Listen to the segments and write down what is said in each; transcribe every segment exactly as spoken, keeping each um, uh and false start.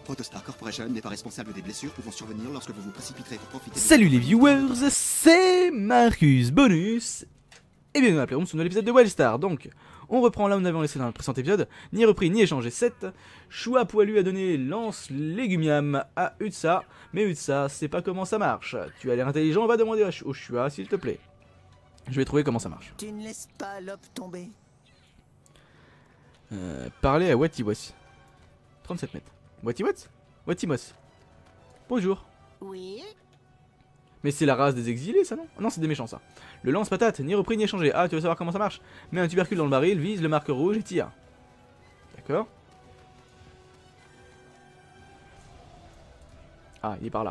Protostar Corporation n'est pas responsable des blessures pouvant survenir lorsque vous vous précipiterez pour profiter... Salut les viewers, c'est Marcus Bonus. Et bienvenue dans la Playroom sur un nouvel épisode de Wildstar. Donc, on reprend là où nous avions laissé dans le précédent épisode. Ni repris, ni échangé sept. Choua Poilu a donné lance légumiam à Utsa. Mais Utsa, c'est pas comment ça marche. Tu as l'air intelligent, va demander au Choua s'il te plaît. Je vais trouver comment ça marche. Tu ne laisses pas l'op tomber. Euh, parler à Watiwas. trente-sept mètres. Watiwas Watimos. Bonjour. Oui. Mais c'est la race des exilés, ça, non? Non, c'est des méchants, ça. Le lance-patate, ni repris ni échangé. Ah, tu veux savoir comment ça marche? Mets un tubercule dans le baril, vise le marqueur rouge et tire. D'accord. Ah, il est par là.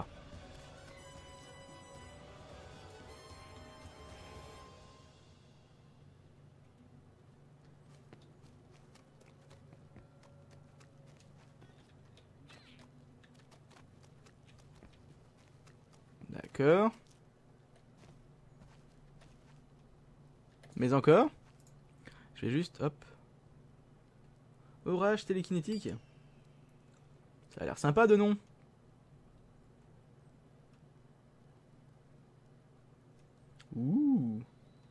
D'accord. Mais encore. Je vais juste, hop. Orage télékinétique. Ça a l'air sympa de nom. Ouh.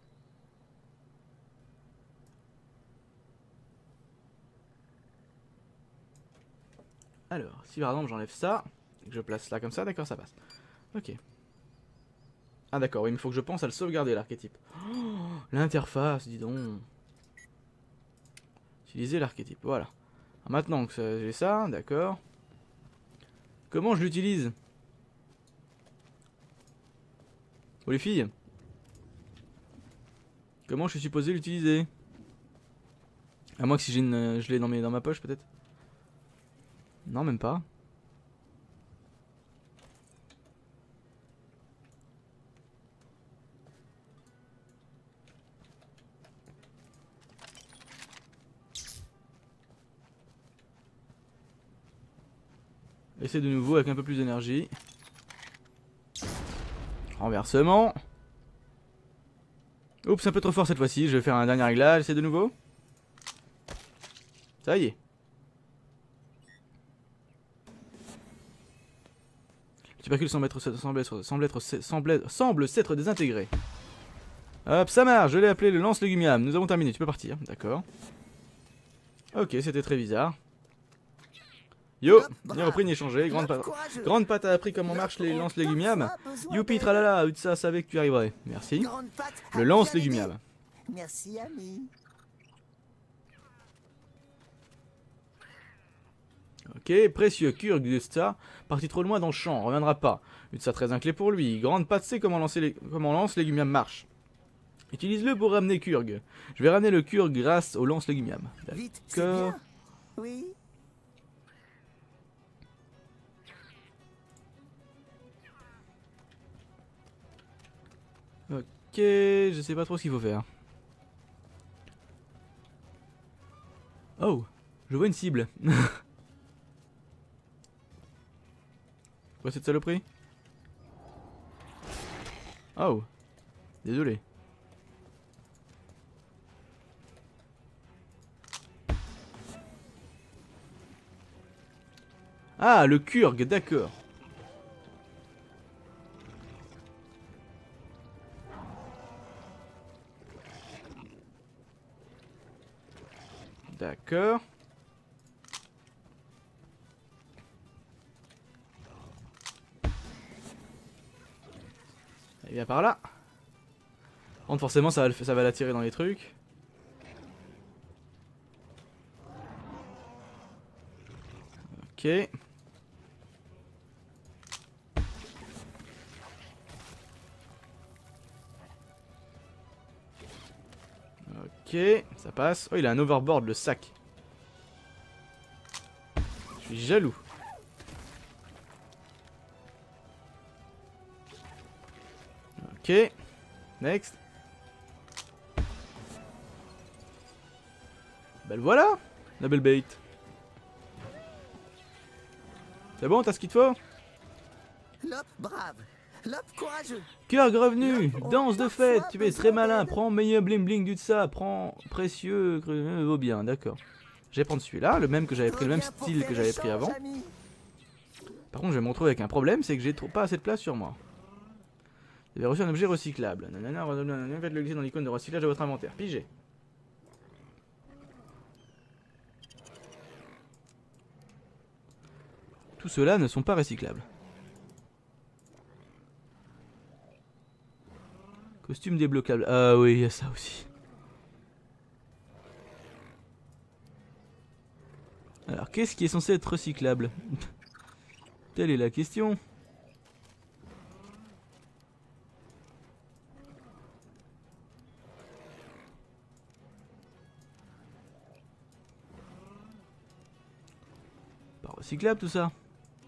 Alors, si par exemple j'enlève ça, et que je place là comme ça, d'accord, ça passe. Ok. Ah d'accord, oui, mais il faut que je pense à le sauvegarder l'archétype. Oh, l'interface, dis donc. Utiliser l'archétype, voilà. Alors, maintenant que j'ai ça, d'accord. Comment je l'utilise? Oh les filles. Comment je suis supposé l'utiliser? À moins que si j'ai une, je l'ai dans, mes, dans ma poche peut-être. Non, même pas. Essaye de nouveau avec un peu plus d'énergie. Renversement. Oups, un peu trop fort cette fois-ci. Je vais faire un dernier réglage. Essaye de nouveau. Ça y est. Le tubercule semble être, semble être, semble être, semble être, semble s'être désintégré. Hop, ça marche. Je l'ai appelé le lance légumiam. Nous avons terminé. Tu peux partir. D'accord. Ok, c'était très bizarre. Yo, ni repris ni échangé, grande, pa grande patte a appris comment marchent les lance légumiam. Youpi tralala, Utsa savait que tu arriverais. Merci. Le lance légumiam. Merci ami. Ok, précieux Kurg Utsa, parti trop loin dans le champ, reviendra pas. Utsa très inquiet pour lui. Grande patte sait comment lancer les comment lance légumiam marche. Utilise-le pour ramener Kurg. Je vais ramener le Kurg grâce au lance légumiam. D'accord. Oui. Ok, je sais pas trop ce qu'il faut faire. Oh, je vois une cible. Quoi cette saloperie? Oh, désolé. Ah, le Kurg, d'accord. D'accord. Il vient par là. Donc forcément ça va, ça va l'attirer dans les trucs. Ok. Ok, ça passe. Oh, il a un overboard, le sac. Je suis jaloux. Ok. Next. Ben voilà, la belle bait. C'est bon, t'as ce qu'il te faut? L'op brave. L'op courageux. Kurg revenu, danse de fête, tu es très malin, prends meilleur bling bling du Tsa, prends précieux, vaut bien, d'accord. Je vais prendre celui-là, le même que j'avais pris, le même style que j'avais pris avant. Par contre, je vais me retrouver avec un problème, c'est que j'ai trop pas assez de place sur moi. Vous avez reçu un objet recyclable. Nanana, nanana, faites-le glisser dans l'icône de recyclage de votre inventaire. Pigé. Tout cela ne sont pas recyclables. Costume débloquable. Ah oui, il y a ça aussi. Alors, qu'est-ce qui est censé être recyclable? Telle est la question. Pas recyclable tout ça.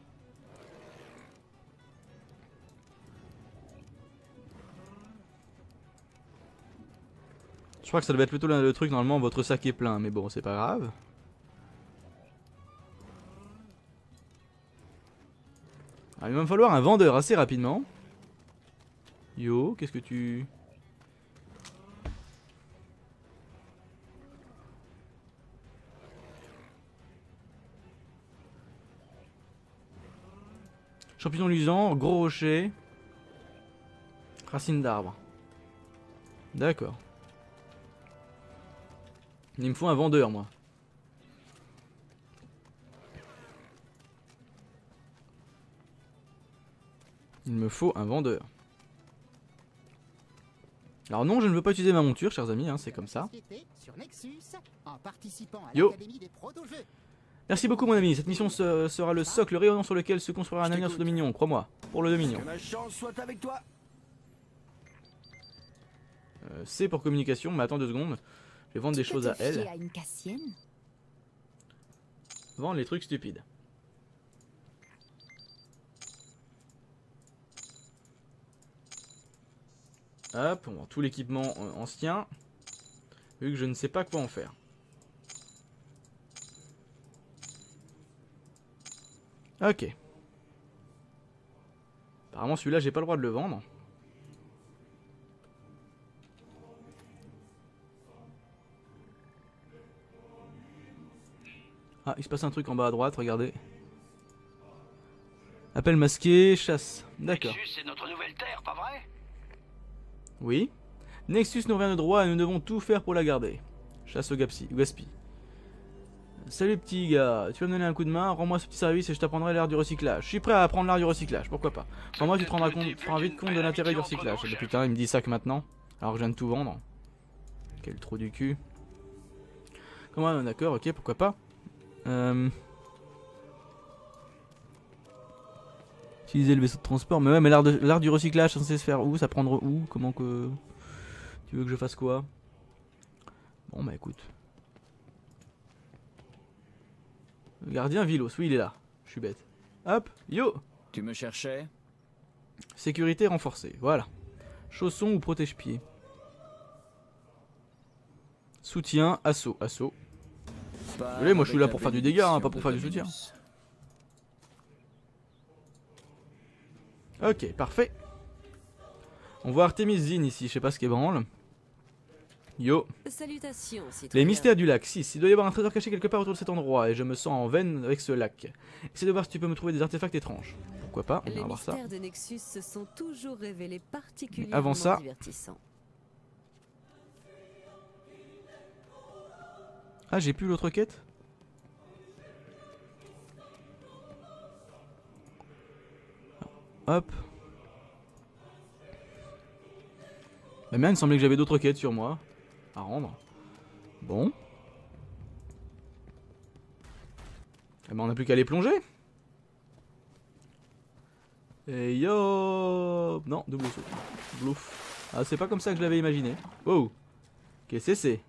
Je crois que ça devait être plutôt le truc, normalement votre sac est plein, mais bon c'est pas grave. Alors, il va me falloir un vendeur assez rapidement. Yo, qu'est-ce que tu... Champignon luisant, gros rocher. Racine d'arbre. D'accord. Il me faut un vendeur, moi. Il me faut un vendeur. Alors non, je ne veux pas utiliser ma monture, chers amis, hein, c'est comme ça. Yo. Merci beaucoup, mon ami. Cette mission se sera le socle rayonnant sur lequel se construira un avenir sur Dominion, crois-moi. Pour le Dominion. Euh, c'est pour communication, mais attends deux secondes. Je vais vendre des choses à elle. Vendre les trucs stupides. Hop, on vend tout l'équipement euh, ancien. Vu que je ne sais pas quoi en faire. Ok. Apparemment celui-là j'ai pas le droit de le vendre. Ah, il se passe un truc en bas à droite, regardez. Appel masqué, chasse. D'accord. Nexus, c'est notre nouvelle terre, pas vrai? Oui. Nexus nous revient de droit et nous devons tout faire pour la garder. Chasse au gaspille. gaspille. Salut petit gars, tu vas me donner un coup de main, rends-moi ce petit service et je t'apprendrai l'art du recyclage. Je suis prêt à apprendre l'art du recyclage, pourquoi pas. Pour moi tu te rendras compte, tu prends vite compte de l'intérêt du recyclage. Et putain, il me dit ça que maintenant, alors que je viens de tout vendre. Quel trou du cul. Comment, d'accord, ok, pourquoi pas. Euh... Utiliser le vaisseau de transport, mais ouais, mais l'art de- l'art du recyclage, c'est censé se faire où? Ça prendre où? Comment que... Tu veux que je fasse quoi? Bon bah écoute. Le gardien Vilos, oui il est là. Je suis bête. Hop, yo. Tu me cherchais? Sécurité renforcée, voilà. Chaussons ou protège-pieds. Soutien, assaut, assaut. Désolé, moi je suis là pour faire du dégât, hein, pas pour faire du soutien. Ok, parfait. On voit Artemis Zine ici, je sais pas ce qu'est branle. Yo. Salutations, citoyen. Les mystères du lac six. Il doit y avoir un trésor caché quelque part autour de cet endroit et je me sens en veine avec ce lac. Essaie de voir si tu peux me trouver des artefacts étranges. Pourquoi pas, on Les va voir ça. mystères de Nexus se sont toujours révélés particulièrement Avant ça- divertissants. Ah, j'ai plus l'autre quête? Hop. La mienne, il semblait que j'avais d'autres quêtes sur moi à rendre. Bon. Eh ben, on n'a plus qu'à les plonger. Et yo. Non, double saut. Blouf. Ah, c'est pas comme ça que je l'avais imaginé. Wow. Qu'est-ce que c'est?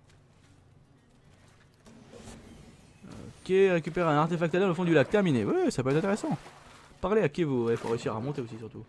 Ok, récupérer un artefact alien au fond du lac. Terminé. Ouais, ça peut être intéressant. Parler à Kevo. Ouais, faut réussir à monter aussi, surtout.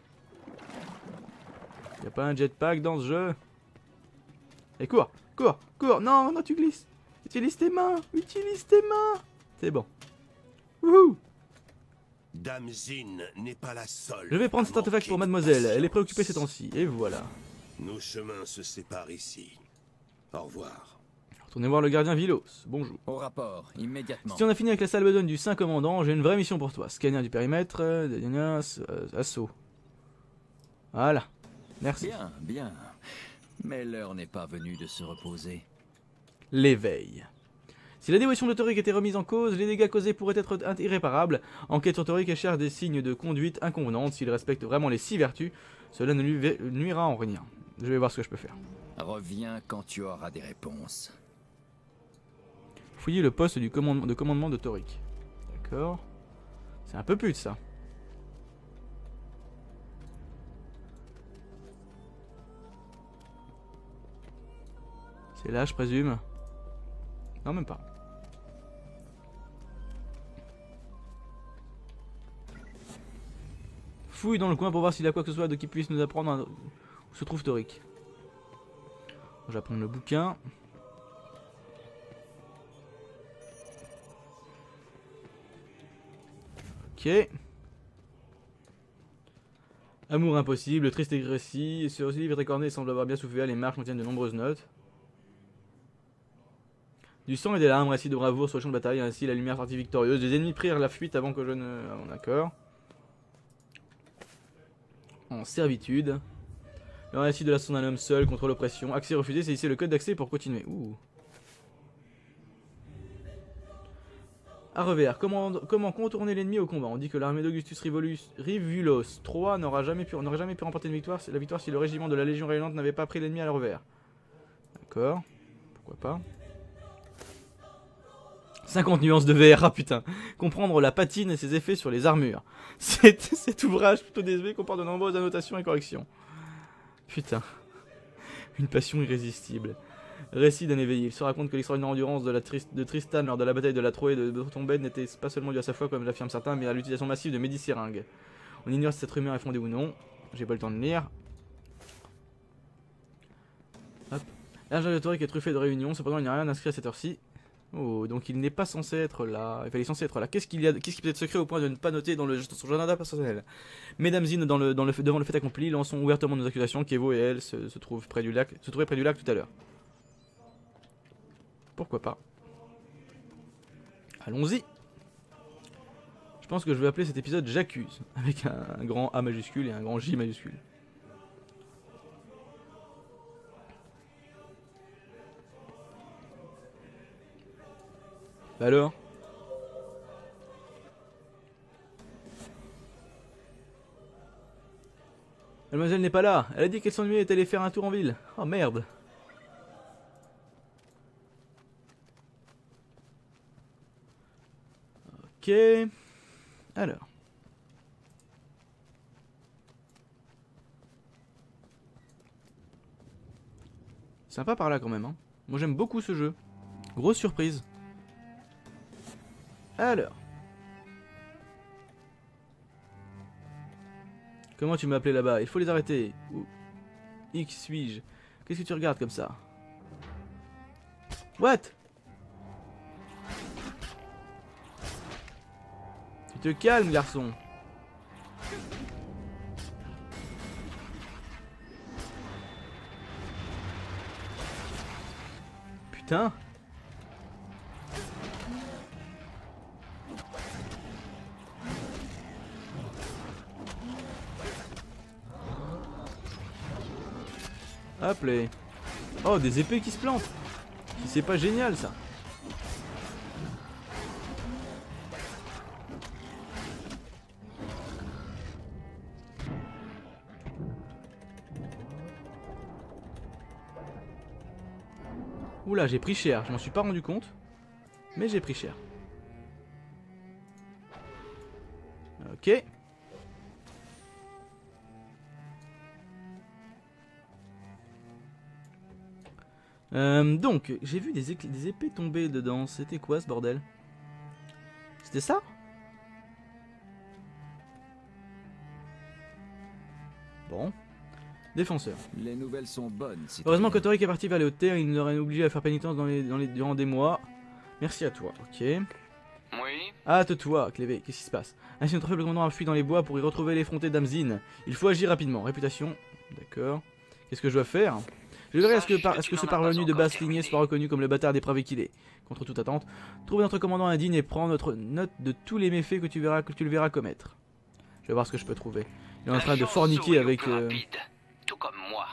Y'a pas un jetpack dans ce jeu? Et cours, cours, cours. Non, non, tu glisses. Utilise tes mains. Utilise tes mains. C'est bon. Wouhou. Dame Zine n'est pas la seule. Je vais prendre cet à artefact pour manquer de mademoiselle. Elle est patience. préoccupée ces temps-ci. Et voilà. Nos chemins se séparent ici. Au revoir. Retournez voir le gardien Vilos. Bonjour. Au rapport, immédiatement. Si on a fini avec la salle besogne du Saint Commandant, j'ai une vraie mission pour toi. Scanner du périmètre, euh, euh, assaut. Voilà. Merci. Bien, bien. Mais l'heure n'est pas venue de se reposer. L'éveil. Si la dévotion de Toric était remise en cause, les dégâts causés pourraient être irréparables. Enquête sur Toric et cherche des signes de conduite inconvenante. S'il respecte vraiment les six vertus, cela ne lui nuira en rien. Je vais voir ce que je peux faire. Reviens quand tu auras des réponses. Fouiller le poste du commandement de commandement de Toric. D'accord. C'est un peu pute ça. C'est là, je présume. Non, même pas. Fouille dans le coin pour voir s'il y a quoi que ce soit de qui puisse nous apprendre un... où se trouve Toric. Je vais prendre le bouquin. Ok. Amour impossible, triste et récit. Sur ce livre très corné semble avoir bien souffert. Les marques contiennent de nombreuses notes. Du sang et des larmes, récit de bravoure sur le champ de bataille. Ainsi, la lumière sortit victorieuse. Les ennemis prirent la fuite avant que je ne. Ah, bon, d'accord. En servitude. Le récit de l'assaut d'un homme seul contre l'oppression. Accès refusé, saisissez le code d'accès pour continuer. Ouh. À revers, comment, comment contourner l'ennemi au combat? On dit que l'armée d'Augustus Rivulos trois n'aurait jamais, pu, jamais pu remporter une victoire, la victoire si le régiment de la Légion rayonnante n'avait pas pris l'ennemi à la revers. D'accord, pourquoi pas. cinquante nuances de vert, ah putain. Comprendre la patine et ses effets sur les armures. Cet, cet ouvrage plutôt désuet comporte de nombreuses annotations et corrections. Putain. Une passion irrésistible. Récit d'un éveillé. Il se raconte que l'extraordinaire endurance de, la Trist de Tristan lors de la bataille de la Troie et de Tombed n'était pas seulement due à sa foi, comme l'affirment certains, mais à l'utilisation massive de médicéringues. On ignore si cette rumeur est fondée ou non. J'ai pas le temps de lire. L'agent de Toric est truffé de réunions, cependant il n'y a rien inscrit à cette heure-ci. Oh, donc il n'est pas censé être là. Il fallait censé être là. Qu'est-ce qu'il y a, qu'est-ce qui peut être secret au point de ne pas noter dans, le, dans son agenda personnel? Mesdames Zine, dans le, dans le, devant le fait accompli, lançons ouvertement nos accusations. Kevo et elle se, se trouvent près du lac, se trouvaient près du lac tout à l'heure. Pourquoi pas? Allons-y. Je pense que je vais appeler cet épisode J'accuse, avec un, un grand A majuscule et un grand J majuscule. Bah alors? Mademoiselle n'est pas là. Elle a dit qu'elle s'ennuyait et est allée faire un tour en ville. Oh merde. Ok. Alors. Sympa par là quand même. Hein. Moi j'aime beaucoup ce jeu. Grosse surprise. Alors. Comment tu m'as appelé là-bas? Il faut les arrêter. Où X suis-je? Qu'est-ce que tu regardes comme ça? What? Tu te calmes, garçon. Putain. Hop les... Oh, des épées qui se plantent. C'est pas génial ça. Oula, j'ai pris cher. Je m'en suis pas rendu compte. Mais j'ai pris cher. Ok. Euh, donc, j'ai vu des, des épées tomber dedans. C'était quoi ce bordel? C'était ça? Bon. Défenseur. Les nouvelles sont bonnes. Heureusement que Toric est parti vers les hautes terres. Il nous aurait obligé à faire pénitence dans les, dans les, durant des mois. Merci à toi. Ok. Oui. Hâte-toi, Clévé. Qu'est-ce qui se passe? Ainsi, notre faible commandant a fui dans les bois pour y retrouver l'effronté d'Amzine. Il faut agir rapidement. Réputation. D'accord. Qu'est-ce que je dois faire? Je verrai à ce que, par, à ce, que ce parvenu de basse lignée soit reconnu comme le bâtard dépravé qu'il est. Contre toute attente, trouve notre commandant indigne et prends notre note de tous les méfaits que tu, verras, que tu le verras commettre. Je vais voir ce que je peux trouver. Il est en train de forniquer avec... Euh, tout comme moi.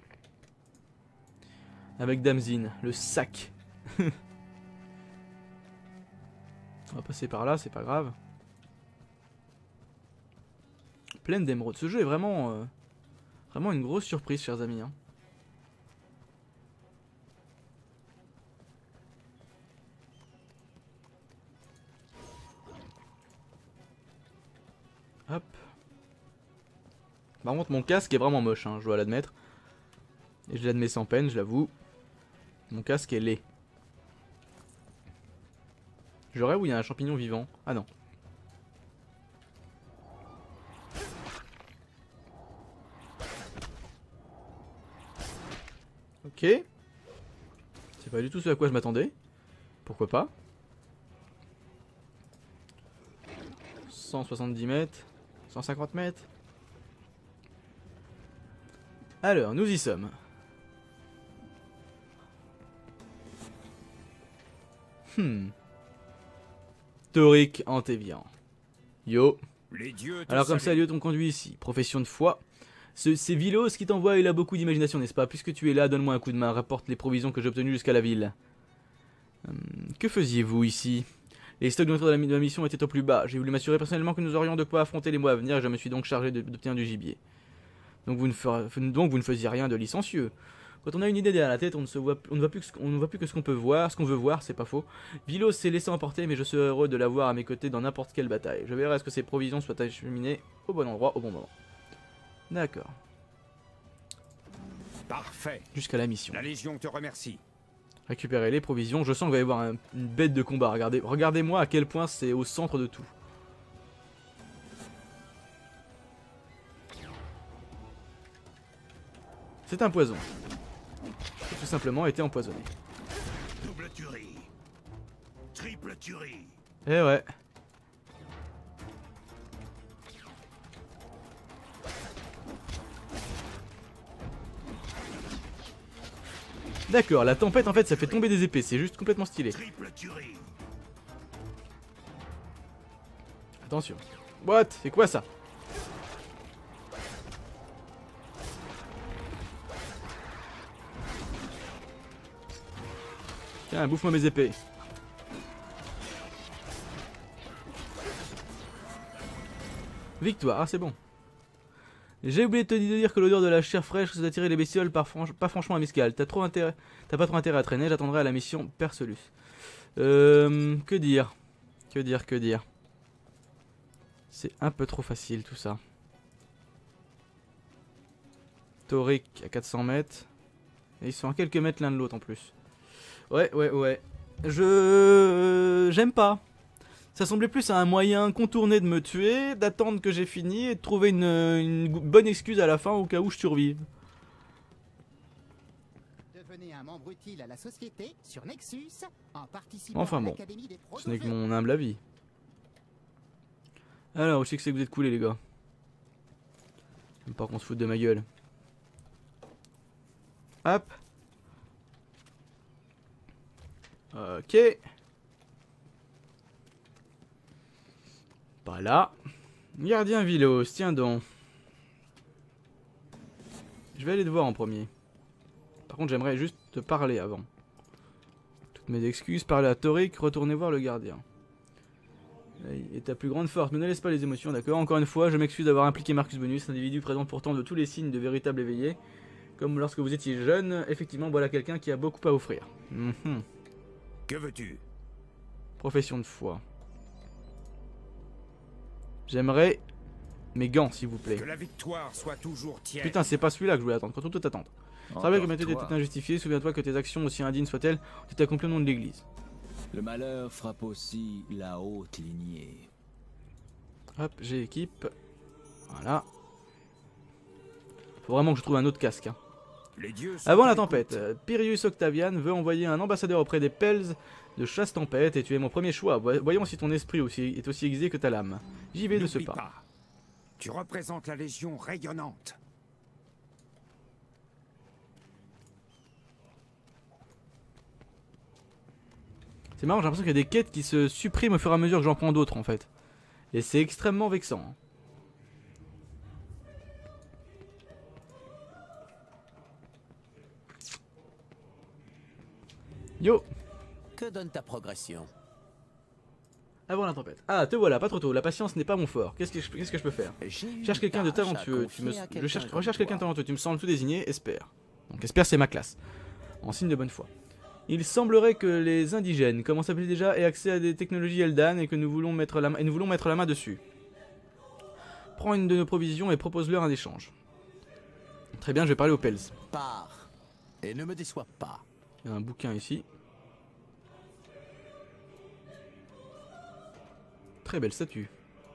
Avec Damzin, le sac. On va passer par là, c'est pas grave. Pleine d'émeraudes. Ce jeu est vraiment... Euh, vraiment une grosse surprise, chers amis. Hein. Hop. Par contre, mon casque est vraiment moche, hein, je dois l'admettre. Et je l'admets sans peine, je l'avoue. Mon casque est laid. J'aurais où il y a un champignon vivant. Ah non. Ok. C'est pas du tout ce à quoi je m'attendais. Pourquoi pas. cent soixante-dix mètres. cent cinquante mètres. Alors, nous y sommes. Hmm. Toric Antévian. Yo. Les dieux Alors comme ça, Lieu t'ont conduit ici. Profession de foi. Ce, c'est Vilos qui t'envoie, il a beaucoup d'imagination, n'est-ce pas? Puisque tu es là, donne-moi un coup de main, rapporte les provisions que j'ai obtenues jusqu'à la ville. Hum, que faisiez-vous ici? Les stocks de notre de la, de la mission étaient au plus bas. J'ai voulu m'assurer personnellement que nous aurions de quoi affronter les mois à venir et je me suis donc chargé d'obtenir du gibier. Donc vous, ne ferez, donc vous ne faisiez rien de licencieux. Quand on a une idée derrière la tête, on ne, se voit, on ne voit plus que ce, on ne voit plus que ce qu'on peut voir, ce qu'on veut voir, c'est pas faux. Vilos s'est laissé emporter, mais je serai heureux de l'avoir à mes côtés dans n'importe quelle bataille. Je verrai à ce que ces provisions soient acheminées au bon endroit, au bon moment. D'accord. Parfait. Jusqu'à la mission. La Légion te remercie. Récupérer les provisions. Je sens qu'il va y avoir un, une bête de combat. Regardez, regardez-moi à quel point c'est au centre de tout. C'est un poison. J'ai tout simplement été empoisonné. Double tuerie. Triple tuerie. Eh ouais. D'accord, la tempête en fait ça fait tomber des épées, c'est juste complètement stylé. Triple tuerie. Attention. What? C'est quoi ça? Tiens, bouffe-moi mes épées. Victoire, ah c'est bon. J'ai oublié de te dire que l'odeur de la chair fraîche risque d'attirer les bestioles par franch pas franchement amiscales. T'as trop intérêt, t'as pas trop intérêt à traîner, j'attendrai à la mission Perselus. Euh, que dire? Que dire, que dire? C'est un peu trop facile tout ça. Toric à quatre cents mètres. Et ils sont à quelques mètres l'un de l'autre en plus. Ouais, ouais, ouais. Je... J'aime pas. Ça semblait plus à un moyen contourné de me tuer, d'attendre que j'ai fini et de trouver une, une bonne excuse à la fin au cas où je survive. Devenez un membre utile à la société sur Nexus en participant Enfin à bon, l'Académie des pros ce n'est de que jeu. mon humble avis. Alors, où c'est que c'est que vous êtes coulés les gars? J'aime pas qu'on se foute de ma gueule. Hop. Ok. Pas là. Gardien Vilos, tiens donc. Je vais aller te voir en premier. Par contre, j'aimerais juste te parler avant. Toutes mes excuses, parler à Toric, retourner voir le gardien. Et ta plus grande force, mais ne laisse pas les émotions, d'accord? Encore une fois, je m'excuse d'avoir impliqué Marcus Bonus, individu présent pourtant de tous les signes de véritable éveillé. Comme lorsque vous étiez jeune, effectivement, voilà quelqu'un qui a beaucoup à offrir. Mm-hmm. Que veux-tu? Profession de foi. J'aimerais mes gants, s'il vous plaît. Que la victoire soit toujours tienne. Putain, c'est pas celui-là que je voulais attendre. Quand on peut attendre. Savais que ma tête était injustifiée. Souviens-toi que tes actions, aussi indignes soient-elles, ont été accomplies au nom de l'église. Le malheur frappe aussi la haute lignée. Hop, j'ai équipe. Voilà. Faut vraiment que je trouve un autre casque. Hein. Les dieux sont Avant la à tempête, l'écoute. euh, Pirius Octavian veut envoyer un ambassadeur auprès des Pels de chasse tempête et tu es mon premier choix. Voyons si ton esprit aussi est aussi aiguisé que ta lame. J'y vais de ce N'oublie pas. Tu représentes la Légion rayonnante. C'est marrant, j'ai l'impression qu'il y a des quêtes qui se suppriment au fur et à mesure que j'en prends d'autres en fait. Et c'est extrêmement vexant. Yo! Que donne ta progression? Avant la tempête. Ah, te voilà, pas trop tôt. La patience n'est pas mon fort. Qu'est-ce que je, qu'est-ce que je peux faire? Cherche quelqu'un de talentueux. Tu me, je cherche, recherche quelqu'un de talentueux. Tu me sembles tout désigné. Espère. Donc espère, c'est ma classe. En signe de bonne foi. Il semblerait que les indigènes, comment s'appelle déjà, aient accès à des technologies Eldan et que nous voulons mettre la main, et nous voulons mettre la main dessus. Prends une de nos provisions et propose-leur un échange. Très bien, je vais parler aux Pels. Pars et ne me déçois pas. Il y a un bouquin ici. Très belle statue.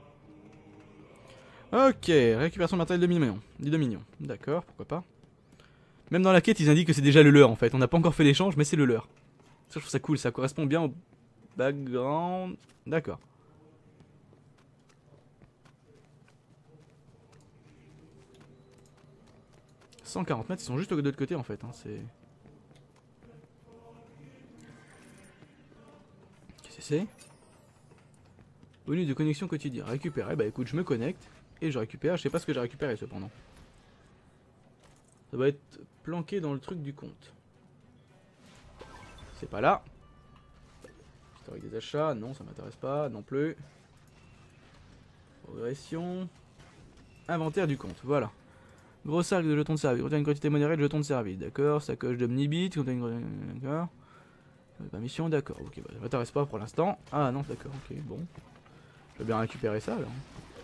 Ok, récupération de matériel de millions. De millions. D'accord, pourquoi pas. Même dans la quête, ils indiquent que c'est déjà le leur en fait. On n'a pas encore fait l'échange, mais c'est le leur. Ça, je trouve ça cool, ça correspond bien au background. D'accord. cent quarante mètres, ils sont juste de l'autre côté en fait. Hein, c'est. Qu'est-ce que c'est? Bonus de connexion quotidien. Récupérer. Bah écoute, je me connecte et je récupère. Je sais pas ce que j'ai récupéré cependant. Ça va être planqué dans le truc du compte. C'est pas là. Historique des achats. Non, ça m'intéresse pas. Non plus. Progression. Inventaire du compte. Voilà. Gros sac de jetons de service. Contient une quantité modérée de jetons de service. D'accord. Sacoche d'omnibit. Contient une. D'accord. Pas mission. D'accord. Ok. Bah, ça m'intéresse pas pour l'instant. Ah non, d'accord. Ok. Bon. Je vais bien récupérer ça alors.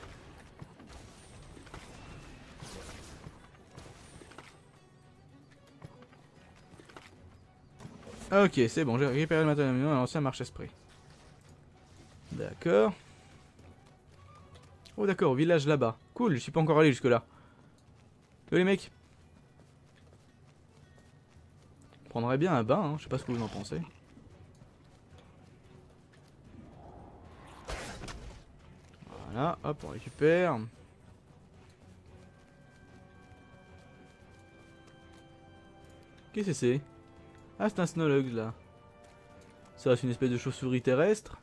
Ok, c'est bon, j'ai récupéré le matériel à l'ancien marche-esprit. D'accord. Oh d'accord, au village là-bas. Cool, je suis pas encore allé jusque là. Yo les mecs. On prendrait bien un bain, hein. Je sais pas ce que vous en pensez. Voilà, hop, on récupère. Qu'est-ce que c'est? Ah, c'est un Snologue là. Ça, c'est une espèce de chauve-souris terrestre.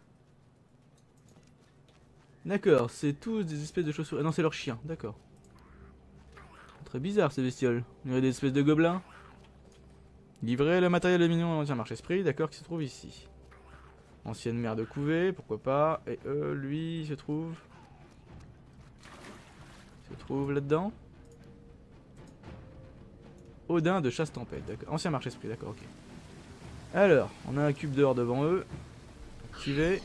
D'accord, c'est tous des espèces de chauves-souris. Ah non, c'est leur chien, d'accord. Très bizarre ces bestioles. Il y aurait des espèces de gobelins. Livrer le matériel de mignon à l'ancien marche-esprit, d'accord, qui se trouve ici. Ancienne mère de couvée, pourquoi pas. Et eux, lui, se trouve. Se trouve là-dedans. Odin de chasse-tempête, d'accord. Ancien marche-esprit, d'accord, ok. Alors, on a un cube d'or devant eux. Activé.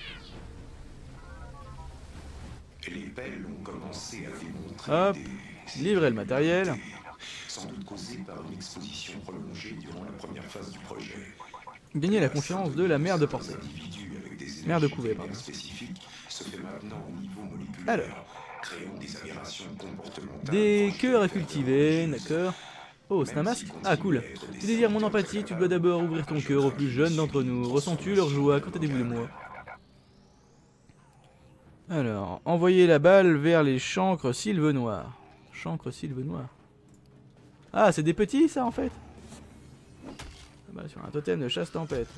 Les pelles ont commencé à démontrer Hop, des... livrer le matériel. Sans doute causé par une exposition prolongée durant la première phase du projet. Gagner la confiance de la mère de portée. Mère de couvée, pardon. Se fait maintenant au niveau moléculaire, alors. Créant des aberrations comportementales. Des cœurs à cultiver, d'accord. Oh, c'est un masque? Ah, cool. Tu désires mon empathie, tu dois d'abord ouvrir ton cœur aux plus jeunes d'entre nous. Ressens-tu leur joie? Qu'entendez-vous de moi? Alors, envoyer la balle vers les chancres sylves noirs. Chancres sylves noirs. Ah, c'est des petits, ça, en fait? Ah bah, sur un totem de chasse-tempête.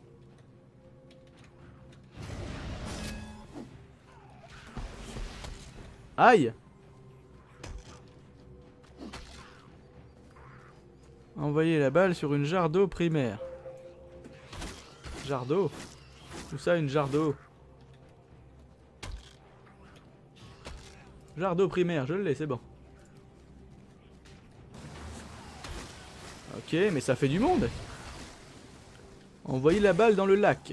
Aïe! Envoyer la balle sur une jarre d'eau primaire. Jarre d'eau? Où ça, une jarre d'eau? Jarre d'eau primaire, je l'ai, c'est bon. Ok, mais ça fait du monde. Envoyer la balle dans le lac.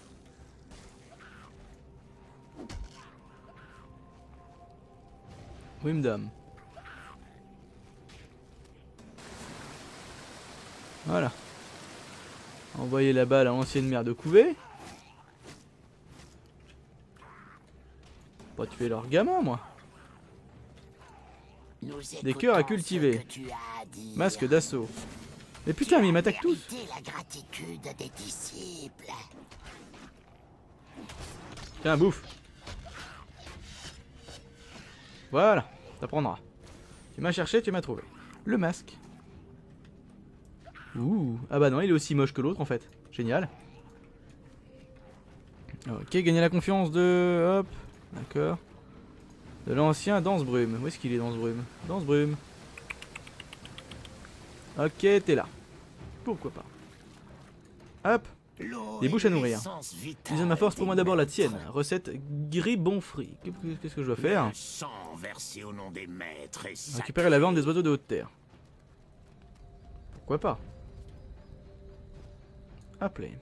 Oui, madame. Voilà. Envoyer la balle à l'ancienne mère de couvée. Pas tuer leur gamin, moi. Des cœurs à cultiver. Masque d'assaut. Mais putain, mais ils m'attaquent tous. La gratitude des disciples. Tiens, bouffe. Voilà, ça prendra. Tu m'as cherché, tu m'as trouvé. Le masque. Ouh, ah bah non, il est aussi moche que l'autre en fait. Génial. Ok, gagner la confiance de... Hop, d'accord. De l'ancien Danse-Brume. Où est-ce qu'il est, Danse-Brume? Danse-Brume. Ok, t'es là. Pourquoi pas. Hop. Des bouches à nourrir. Utilisez ma force pour moi d'abord la tienne. Recette gribon frit. Qu'est-ce que je dois faire? Récupérer la viande des oiseaux de haute terre. Pourquoi pas. Appelez.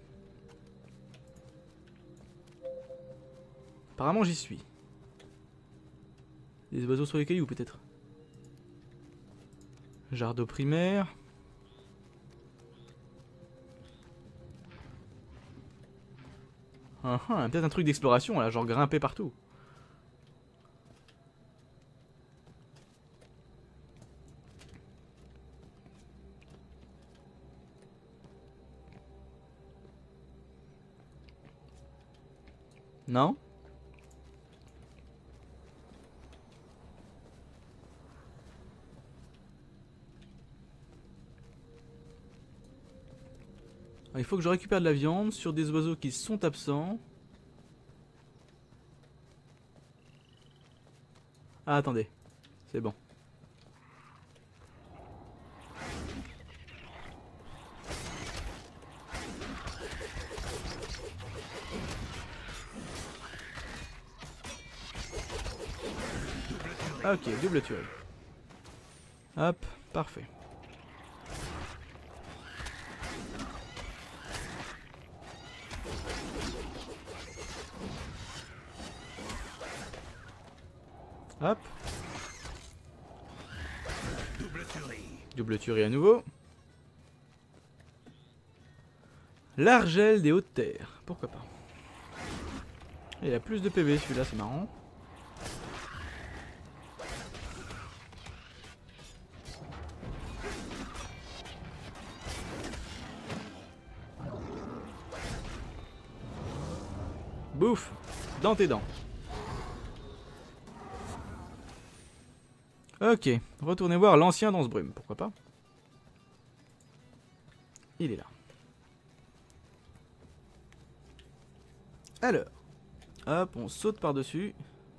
Apparemment j'y suis. Des oiseaux sur les cailloux peut-être. Jardin primaire. Ah, ah, peut-être un truc d'exploration là, genre grimper partout. Non? Il faut que je récupère de la viande sur des oiseaux qui sont absents. Ah, attendez. C'est bon. Ok, double tuerie. Hop, parfait. Hop. Double tuerie. Double tuerie à nouveau. L'argel des hautes terres. Pourquoi pas. Il a plus de P V celui-là, c'est marrant. Bouffe dans tes dents. Ok, retournez voir l'ancien Danse-Brume, pourquoi pas. Il est là. Alors, hop, on saute par-dessus.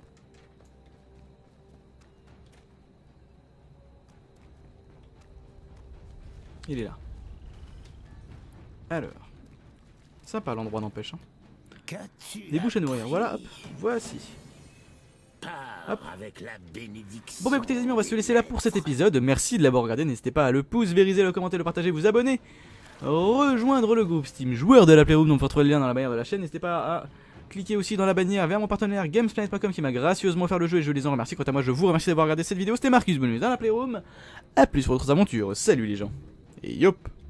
Il est là. Alors, sympa l'endroit n'empêche. Hein. Des bouches à nourrir, voilà, hop, voici. Hop. Bon bah écoutez les amis, on va se laisser là pour cet épisode. Merci de l'avoir regardé, n'hésitez pas à le pouce, vériser, le commenter, le partager, vous abonner, rejoindre le groupe Steam joueur de la Playroom, donc vous retrouvez le lien dans la bannière de la chaîne. N'hésitez pas à cliquer aussi dans la bannière vers mon partenaire Gamesplanet point com qui m'a gracieusement offert le jeu et je les en remercie. Quant à moi, je vous remercie d'avoir regardé cette vidéo. C'était Marcus, bienvenue dans la Playroom. A plus pour d'autres aventures, salut les gens, et yop.